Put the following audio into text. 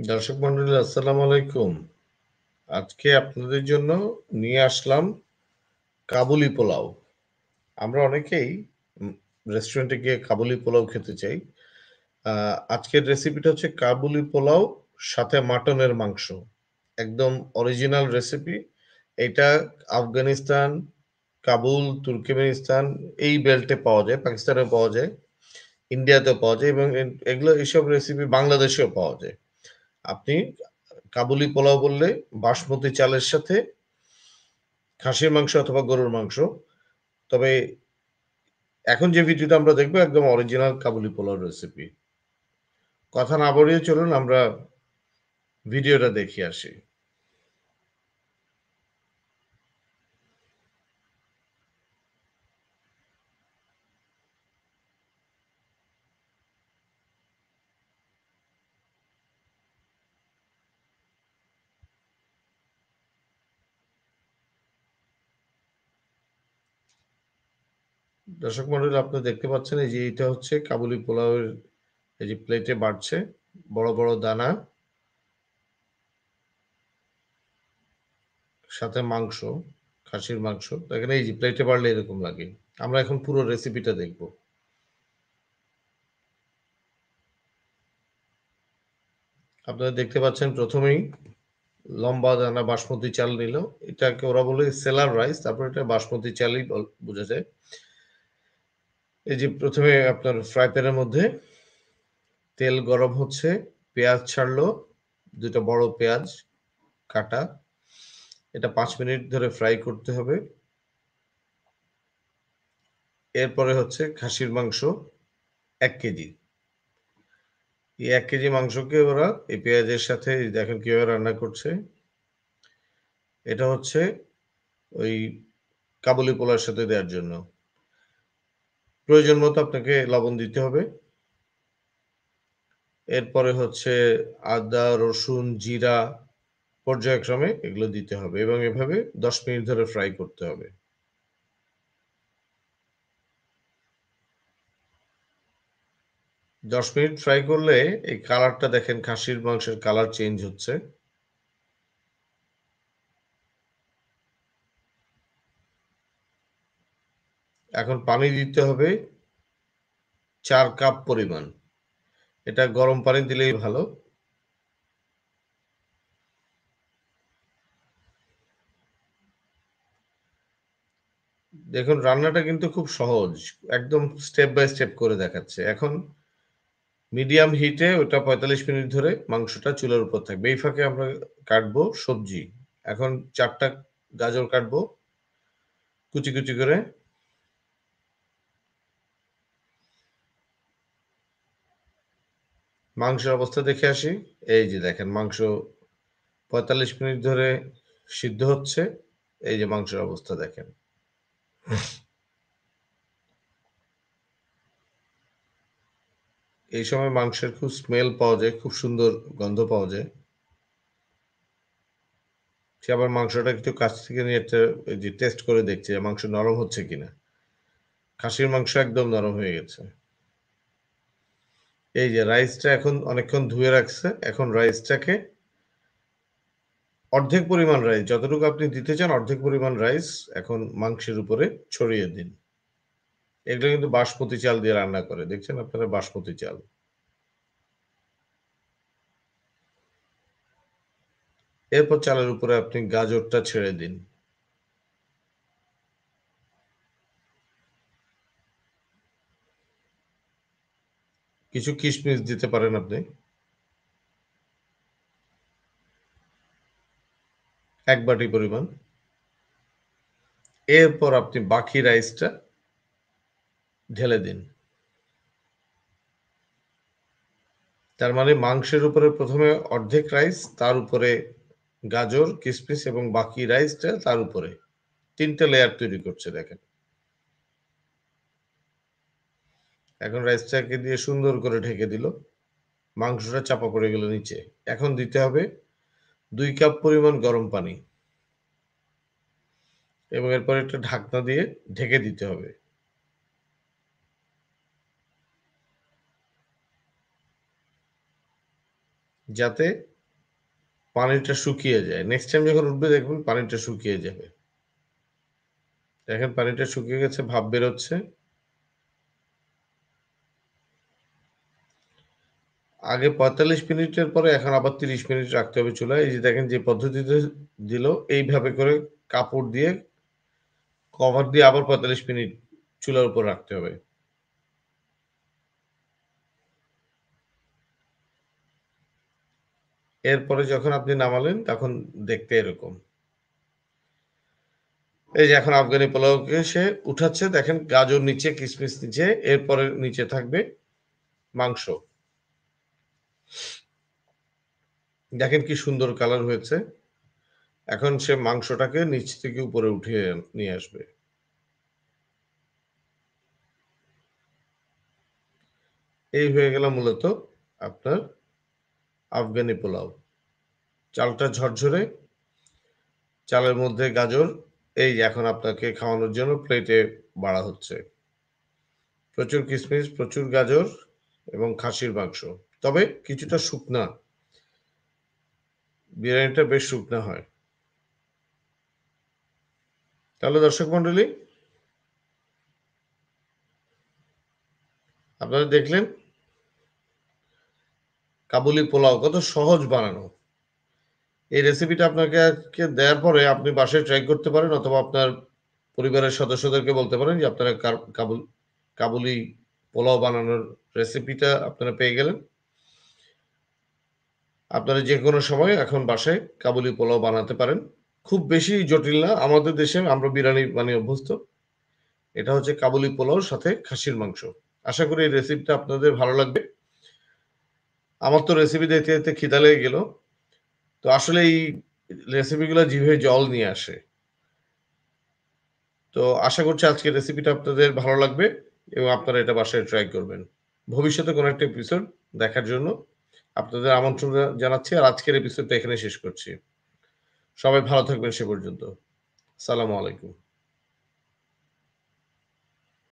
দর্শক মন্ডলী আসসালামু আলাইকুম। আজকে আপনাদের জন্য নিয়ে আসলাম কাবুলি পোলাও। আমরা অনেকেই রেস্টুরেন্টে গিয়ে কাবুলি পোলাও খেতে চাই। আজকের রেসিপিটা হচ্ছে কাবুলি পোলাও সাথে মাটনের মাংস। একদম অরিজিনাল রেসিপি। এটা আফগানিস্তান, কাবুল, তুর্কমেনিস্তান এই বেল্টে পাওয়া যায়, পাকিস্তানেও পাওয়া যায়, ইন্ডিয়াতেও পাওয়া যায় এবং এইসব রেসিপি বাংলাদেশেও পাওয়া যায়। আপনি কাবুলি পোলাও বললে বাসমতি চালের সাথে খাসির মাংস অথবা গরুর মাংস। তবে এখন যে ভিডিওটা আমরা দেখবো একদম অরিজিনাল কাবুলি পোলাও রেসিপি। কথা না বাড়িয়ে চলুন আমরা ভিডিওটা দেখে আসি। দর্শক মন্ডলী আপনারা দেখতে পাচ্ছেন এই যে এটা হচ্ছে কাবুলি পোলাওয়ের এই যে প্লেটে বাড়ছে বড় বড় দানা সাথে মাংস, খাসির মাংস। দেখেন এই যে প্লেটে বাড়লে এরকম লাগে। আমরা এখন পুরো রেসিপিটা দেখব। আপনারা দেখতে পাচ্ছেন প্রথমেই লম্বা দানা বাসমতি চাল নিল। এটাকে ওরা বলে সেলার রাইস, তারপর এটা বাসমতি চালই বোঝা যায়। এই যে প্রথমে আপনার ফ্রাই প্যানের মধ্যে তেল গরম হচ্ছে, পেঁয়াজ ছাড়লো, দুটো বড় পেঁয়াজ কাটা। এটা 5 মিনিট ধরে ফ্রাই করতে হবে। এরপরে হচ্ছে খাসির মাংস 1 কেজি। এই 1 কেজি মাংসকে ওরা এই পেঁয়াজের সাথে দেখেন কিভাবে রান্না করছে। এটা হচ্ছে ওই কাবুলি পোলাওর সাথে দেওয়ার জন্য। প্রয়োজন মতো আপনাকে লবণ দিতে হবে। এরপরে হচ্ছে আদা, রসুন, জিরা পর্যায়ক্রমে এগুলো দিতে হবে এবং এভাবে 10 মিনিট ধরে ফ্রাই করতে হবে। 10 মিনিট ফ্রাই করলে এই কালারটা দেখেন খাসির মাংসের কালার চেঞ্জ হচ্ছে। এখন পানি দিতে হবে 4 কাপ পরিমাণ। এটা গরম পানি দিলেই ভালো। দেখুন রান্নাটা কিন্তু খুব সহজ। একদম স্টেপ বাই স্টেপ করে দেখাচ্ছে। এখন মিডিয়াম হিটে ওটা 45 মিনিট ধরে মাংসটা চুলার উপর থাকবে। এই ফাঁকে আমরা কাটবো সবজি। এখন 4টা গাজর কাটবো কুচি কুচি করে। মাংসের অবস্থা দেখে আসি। এই যে দেখেন মাংস 45 মিনিট ধরে সিদ্ধ হচ্ছে। এই যে মাংসের অবস্থা দেখেন। এই সময় মাংসের খুব স্মেল পাওয়া যায়, খুব সুন্দর গন্ধ পাওয়া যায়। সে আবার মাংসটা একটু কাছ থেকে নিয়ে একটা এই যে টেস্ট করে দেখছে যে মাংস নরম হচ্ছে কিনা। খাসির মাংস একদম নরম হয়ে গেছে। এই যে রাইসটা এখন অনেকক্ষণ ধুয়ে রাখছে। এখন রাইসটাকে অর্ধেক পরিমাণ রাইস যতটুকু আপনি দিতে চান অর্ধেক পরিমাণ রাইস এখন মাংসের উপরে ছড়িয়ে দিন। এগুলো কিন্তু বাসমতি চাল দিয়ে রান্না করে। দেখছেন আপনারা বাসমতি চাল। এরপর চালের উপরে আপনি গাজরটা ছেড়ে দিন। কিছু কিশমিশ দিতে পারেন আপনি। 1 বাটি পরিমাণ। এরপর আপনি বাকি রাইসটা ঢেলে দিন। তার মানে মাংসের উপরে প্রথমে অর্ধেক রাইস, তার উপরে গাজর, কিশমিশ এবং বাকি রাইসটা তার উপরে। 3টে লেয়ার তৈরি করছে দেখেন। এখন রাইসটাকে দিয়ে সুন্দর করে ঢেকে দিল। মাংসটা চাপা পড়ে গেল নিচে। এখন দিতে হবে 2 কাপ পরিমাণ গরম পানি এবং এরপর একটা ঢাকনা দিয়ে ঢেকে দিতে হবে। যাতে পানিটা শুকিয়ে যায়। নেক্সট টাইম যখন উঠবে দেখবেন পানিটা শুকিয়ে যাবে। দেখেন পানিটা শুকিয়ে গেছে, ভাপ বেরোচ্ছে। আগে ৪৫ মিনিটের পরে এখন আবার ৩০ মিনিট রাখতে হবে চুলায়। এই যে দেখেন যে পদ্ধতিতে দিল, এইভাবে করে কাপড় দিয়ে কভার দিয়ে আবার ৪৫ মিনিট চুলার উপর রাখতে হবে। এরপরে যখন আপনি নামালেন তখন দেখতে এরকম। এই যে এখন আফগানি পোলাওকে সে উঠাচ্ছে, দেখেন গাজর নিচে, কিশমিশ নিচে, এরপরে নিচে থাকবে মাংস। দেখেন কি সুন্দর কালার হয়েছে। এখন সে মাংসটাকে নিচ থেকে উপরে উঠিয়ে নিয়ে আসবে। এই হয়ে গেল মূলত আপনার আফগানি পোলাও। চালটা ঝরঝরে, চালের মধ্যে গাজর, এই যে এখন আপনাকে খাওয়ানোর জন্য প্লেটে বাড়া হচ্ছে। প্রচুর কিশমিশ, প্রচুর গাজর এবং খাসির মাংস। তবে কিছুটা শুকনা, বিরিয়ানিটা বেশ শুকনা হয়। তাহলে দর্শক মণ্ডলী, আপনারা দেখলেন কাবুলি পোলাও কত সহজ বানানো। এই রেসিপিটা আপনাকে আজকে দেওয়ার পরে আপনি বাসায় ট্রাই করতে পারেন, অথবা আপনার পরিবারের সদস্যদেরকে বলতে পারেন যে আপনারা কাবুলি পোলাও বানানোর রেসিপিটা আপনারা পেয়ে গেলেন। আপনারা যেকোনো সময় এখন বাসায় কাবুলি পোলাও বানাতে পারেন। খুব বেশি জটিল না। আমাদের দেশে আমরা বিরিয়ানি বানিয়ে অভ্যস্ত। এটা হচ্ছে কাবুলি পোলাওর সাথে খাসির মাংস। আশা করি এই রেসিপিটা আপনাদের ভালো লাগবে। আমার তো রেসিপি দেখতে, দেখতে খিদা লেগে গেল। তো আসলে এই রেসিপিগুলো জিভে জল নিয়ে আসে। তো আশা করছি আজকের রেসিপিটা আপনাদের ভালো লাগবে এবং আপনারা এটা বাসায় ট্রাই করবেন। ভবিষ্যতে কোনো একটা এপিসোড দেখার জন্য আপনাদের আমন্ত্রণ জানাচ্ছি। আর আজকের এপিসোডটা এখানে শেষ করছি। সবাই ভালো থাকবেন সে পর্যন্ত। আসসালামু আলাইকুম।